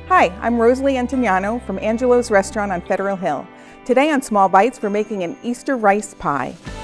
Hi, I'm Rosalie Antignano from Angelo's restaurant on Federal Hill. Today on Small Bites, we're making an Easter rice pie.